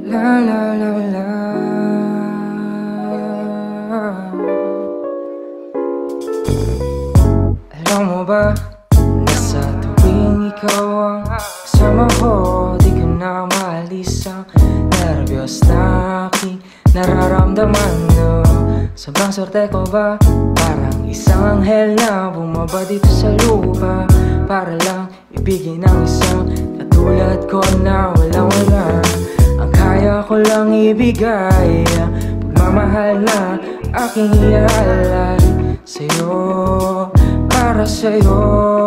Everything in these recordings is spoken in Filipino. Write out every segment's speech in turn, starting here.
La la la la. Alam mo ba na sa tuwing ikaw ang kasama ko, di ko na maalis ang nerbiyos na aking nararamdaman, no? Sobrang swerte ko ba? Parang isang anghel na bumaba dito sa lupa para lang ibigin ang isang katulad ko na walang wala. Ang kaya ko lang ibigay, pagmamahal na aking iaalay sa'yo, para sa'yo.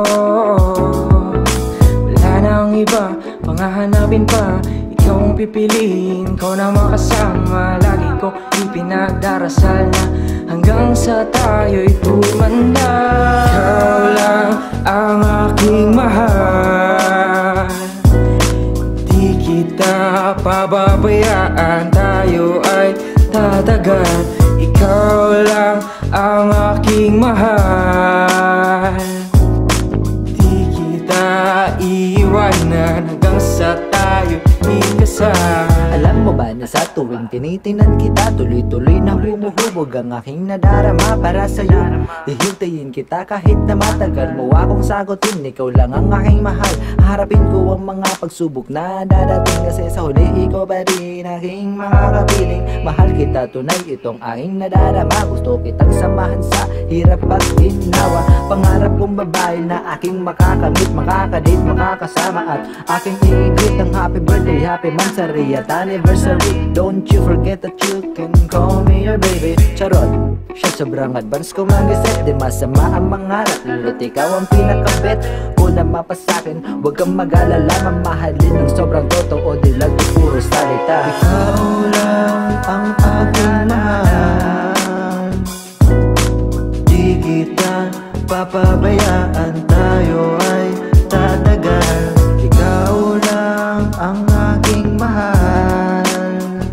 Wala nang iba, pangahanapin pa, ikaw ang pipiliin ko na makasama. Lagi ko ipinagdarasal na hanggang sa tayo'y tumanda. Ikaw lang ang aking mahal, di kita pababayaan, tayo ay tatagal. Ikaw lang ang aking mahal, di kita iiwanan hanggang sa tayo ikasal. Alam mo ba na sa tuwing tinitingnan kita, tuloy-tuloy na humuhubog ang aking nadarama para sa'yo. Hihintayin kita kahit na matagal mo akong sagutin, ikaw lang ang aking mahal. Harapin ko ang mga pagsubok na dadating, kasi sa huli ikaw pa rin aking makakapiling. Mahal kita tunay, itong aking nadarama, gusto kitang samahan sa hirap at ginawa. Pangarap kong babae na aking makakamit, makakadate, makakasama at aking i-greet ng happy birthday, happy mansari at anniversary. Don't you forget that you can call me your baby. Charot, siya sobrang advance ko mag-isip, di masama ang mangarap, lalo't ikaw ang pinakabit ko na mapasakin. Huwag kang mag-alala, mamahalin ng sobrang totoo, di lang ito puro salita. Ikaw lang ang aking mahal, di kita papabayaan, tayo ay tatagal. Ikaw lang ang aking mahal,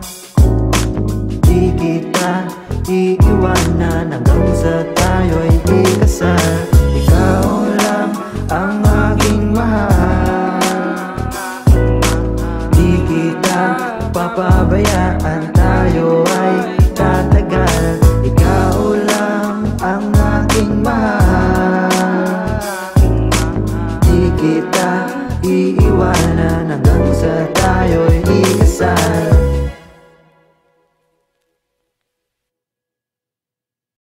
di kita iiwanan hanggang sa tayo'y ikasal. Ikaw lang ang aking mahal, di kita papabayaan, tayo